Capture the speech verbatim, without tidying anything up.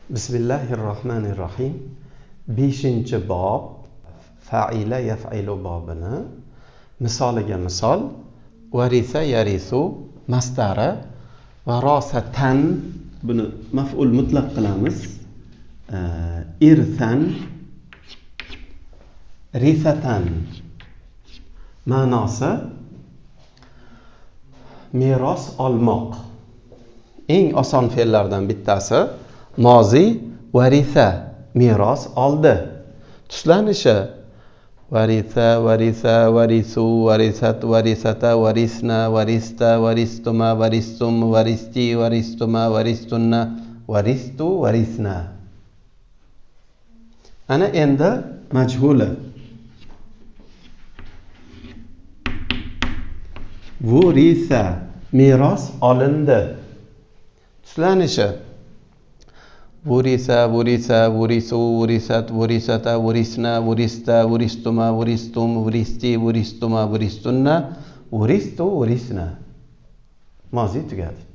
Bismillahirrohmanirrohim. beshinchi bob fa'ila yaf'ilu bobini misoliga misol varisa yarisu mastari va rosatan buni maf'ul mutlaq qilamiz. Irsan risatan ma'nosi meros olmoq. Eng oson fe'llardan bittasi mozi varisa meros oldi. Tuslanishi varisa varisa varisu varisat varisata varisna varista varistuma varistum varisti varistuma varistunna varistu varisna. Ana endi majhuli vurisa meros olindi. Tuslanishi vurisa vurisa vurisu vurisat vurisata vurisna vurista vuristuma vuristum vuristi vuristuma vuristunna vuristu vurisna. Mozi tugadi.